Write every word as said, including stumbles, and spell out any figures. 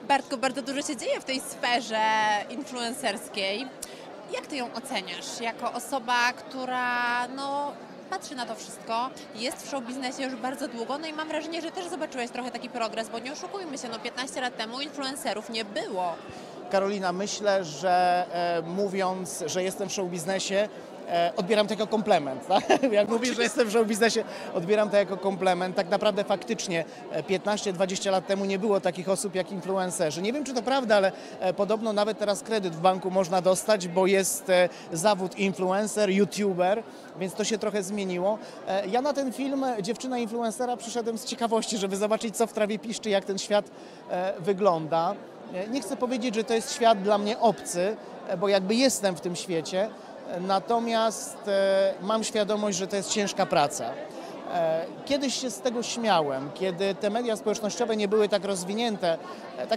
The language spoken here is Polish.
Bartku, bardzo dużo się dzieje w tej sferze influencerskiej. Jak ty ją oceniasz jako osoba, która no, patrzy na to wszystko, jest w show biznesie już bardzo długo, no i mam wrażenie, że też zobaczyłeś trochę taki progres, bo nie oszukujmy się, no piętnaście lat temu influencerów nie było. Karolina, myślę, że e, mówiąc, że jestem w show biznesie, e, odbieram to jako komplement. Tak? Jak mówisz, że jestem w show biznesie, odbieram to jako komplement. Tak naprawdę faktycznie piętnaście dwadzieścia lat temu nie było takich osób jak influencerzy. Nie wiem, czy to prawda, ale e, podobno nawet teraz kredyt w banku można dostać, bo jest e, zawód influencer, youtuber, więc to się trochę zmieniło. E, ja na ten film Dziewczyna influencera przyszedłem z ciekawości, żeby zobaczyć, co w trawie piszczy, jak ten świat e, wygląda. Nie chcę powiedzieć, że to jest świat dla mnie obcy, bo jakby jestem w tym świecie, natomiast mam świadomość, że to jest ciężka praca. Kiedyś się z tego śmiałem, kiedy te media społecznościowe nie były tak rozwinięte. Tak